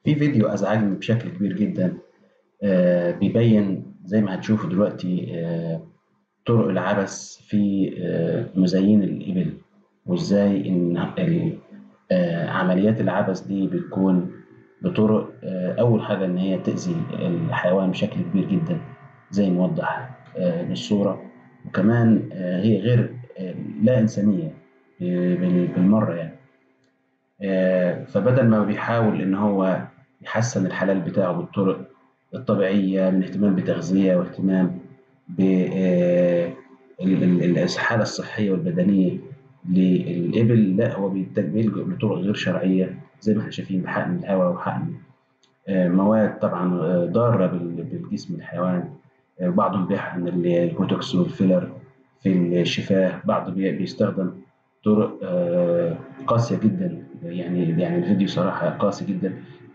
في فيديو أزعجني بشكل كبير جدا. بيبين زي ما هتشوفوا دلوقتي طرق العبث في مزايين الإبل، وإزاي إن عمليات العبث دي بتكون بطرق أول حاجة إن هي تأذي الحيوان بشكل كبير جدا زي ما وضح بالصورة. وكمان هي غير لا إنسانية بالمرة يعني. فبدل ما بيحاول إن هو يحسن الحلال بتاعه بالطرق الطبيعية من اهتمام بتغذية واهتمام بالحالة الصحية والبدنية للإبل، لا هو بيلجأ لطرق غير شرعية زي ما احنا شايفين بحقن الهواء وحقن مواد طبعا ضارة بالجسم الحيوان. بعضهم بيحقن البوتوكس والفيلر في الشفاه، بعض بيستخدم طرق قاسية جدا. يعني الفيديو صراحة قاسي جدا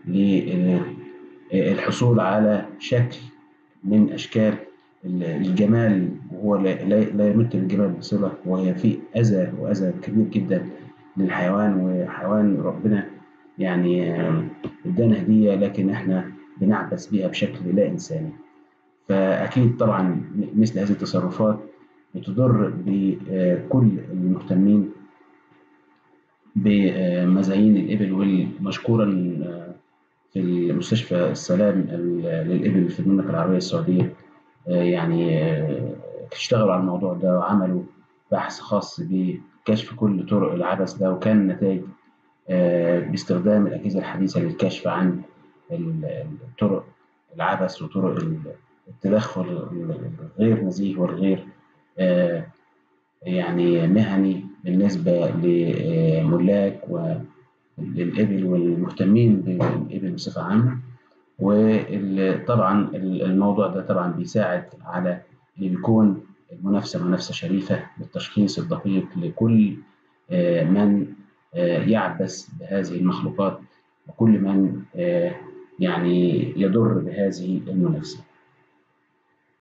للحصول على شكل من أشكال الجمال، وهو لا يمت للجمال بصلة، وهي في أذى وأذى كبير جدا للحيوان. وحيوان ربنا يعني ادانا هدية، لكن احنا بنعبث بيها بشكل لا إنساني. فأكيد طبعا مثل هذه التصرفات بتضر بكل المهتمين بمزايين الإبل. والمشكورا في المستشفى السلام للإبل في المملكة العربية السعودية يعني اشتغلوا على الموضوع ده وعملوا بحث خاص بكشف كل طرق العبث ده، وكان النتائج باستخدام الأجهزة الحديثة للكشف عن طرق العبث وطرق التدخل الغير نزيه والغير آه، يعني مهني بالنسبة لملاك وللإبل والمهتمين بالإبل بصفة عامة. وطبعا الموضوع ده طبعا بيساعد على ان يكون المنافسه منافسه شريفه بالتشخيص الدقيق لكل من يعبث بهذه المخلوقات، وكل من يعني يضر بهذه المنافسه.